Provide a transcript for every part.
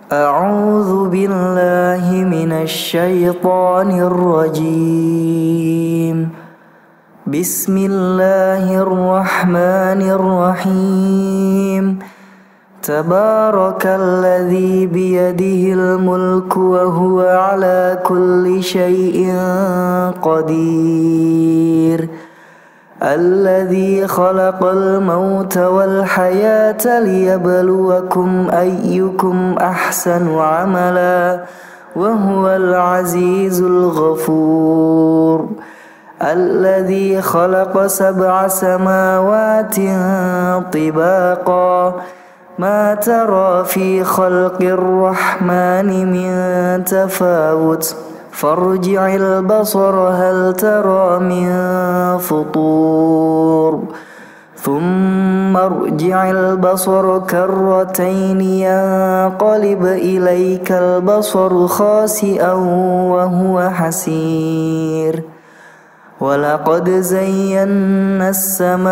أعوذ بالله من الشيطان الرجيم. بسم الله الرحمن الرحيم. تبارك الذي بيده الملك وهو على كل شيء قدير. الذي خلق الموت والحياة ليبلوكم أيكم أحسن عملا وهو العزيز الغفور. الذي خلق 7 سماوات طباقا ما ترى في خلق الرحمن من تفاوت فارجع البصر هل ترى من فطور ثم ارجع البصر كرتين ينقلب إليك البصر خاسئا وهو حسير. ولقد زينا السماء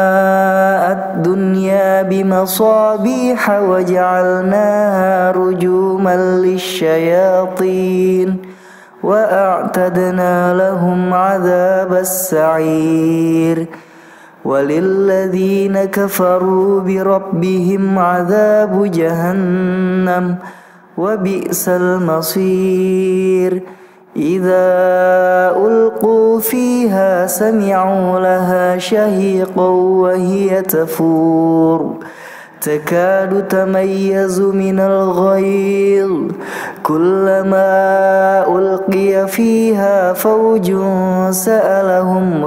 الدنيا بمصابيح وجعلناها رجوما للشياطين وأعتدنا لهم عذاب السعير. وللذين كفروا بربهم عذاب جهنم وبئس المصير. إذا ألقوا فيها سمعوا لها شهيقا وهي تفور تكاد تميز من الغيظ كلما ألقي فيها فوج سألهم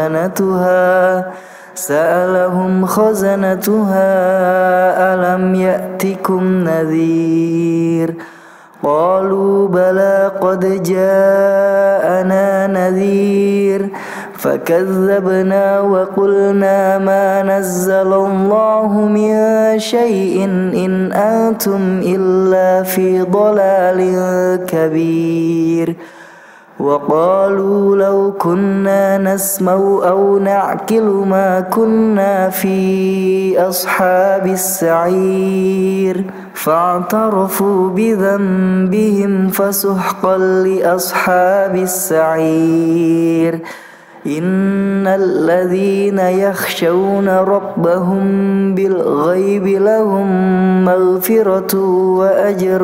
خزنتها ألم يأتكم نذير قالوا بلى قد جاءنا نذير فكذبنا وقلنا ما نزل الله من شيء إن أنتم إلا في ضلال كبير. وقالوا لو كنا نسمع أو نعقل ما كنا في أصحاب السعير فاعترفوا بذنبهم فسحقا لأصحاب السعير. إن الذين يخشون ربهم بالغيب لهم مغفرة وأجر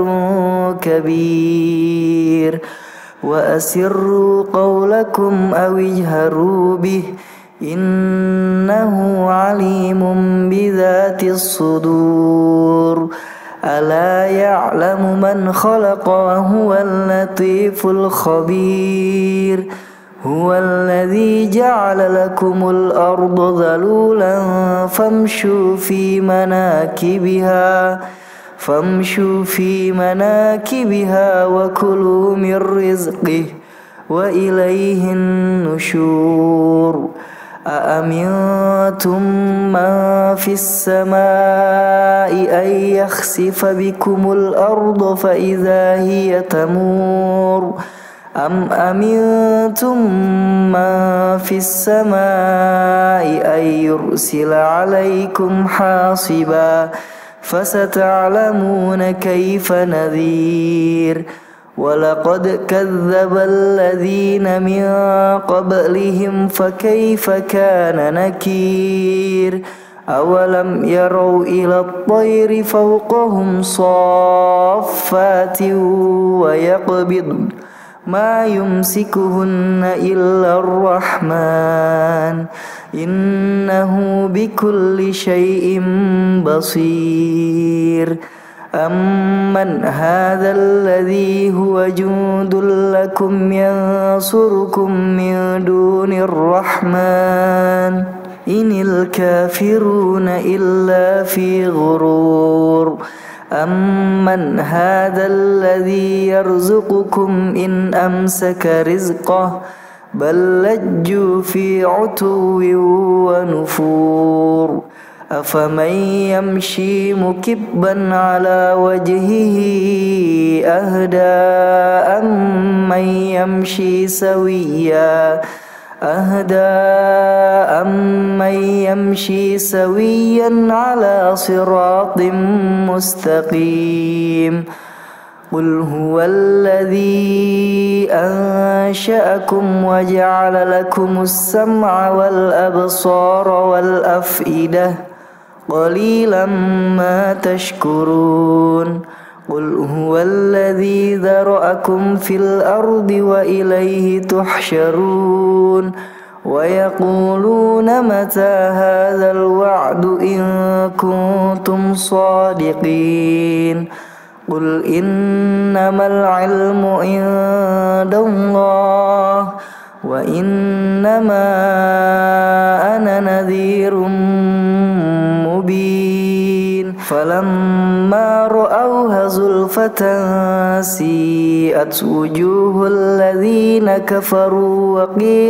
كبير. وأسروا قولكم أو اجهروا به إنه عليم بذات الصدور. ألا يعلم من خلق وهو اللطيف الخبير. هو الذي جعل لكم الأرض ذلولا فامشوا في مناكبها وكلوا من رزقه وإليه النشور. أأمنتم من في السماء أن يخسف بكم الأرض فإذا هي تمور أم أمنتم من في السماء أن يرسل عليكم حاصبا فستعلمون كيف نذير. ولقد كذب الذين من قبلهم فكيف كان نكير. أولم يروا إلى الطير فوقهم صافات ويقبضن ما يمسكهن إلا الرحمن إنه بكل شيء بصير. أمن هذا الذي هو جند لكم ينصركم من دون الرحمن إن الكافرون إلا في غرور. أمن هذا الذي يرزقكم إن أمسك رزقه بل لجوا في عتو ونفور. أفمن يمشي مكبا على وجهه أهدى أمن يمشي سويا على صراط مستقيم. قل هو الذي أنشأكم وجعل لكم السمع والأبصار والأفئدة قليلا ما تشكرون قل هو الذي ذرأكم في الأرض وإليه تحشرون ويقولون متى هذا الوعد إن كنتم صادقين قل إنما العلم عند الله وإنما أنا نذير مبين فلما رأوها زلفة سيئت وجوه الذين كفروا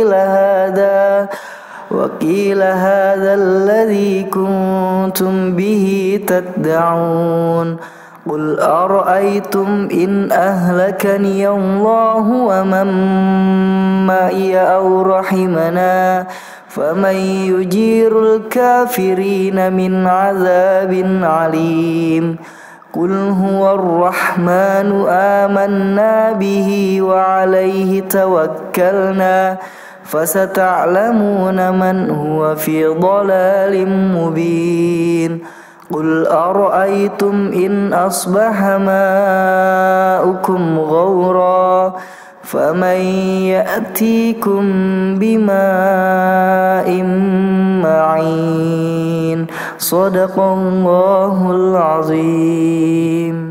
وقيل هذا الذي كنتم به تدعون قل أرأيتم إن أهلكني الله ومن معي أو رحمنا فمن يجير الكافرين من عذاب عليم قل هو الرحمن آمنا به وعليه توكلنا فستعلمون من هو في ضلال مبين قل أرأيتم إن أصبح ماؤكم غورا فمن يأتيكم بماء معين صدق الله العظيم.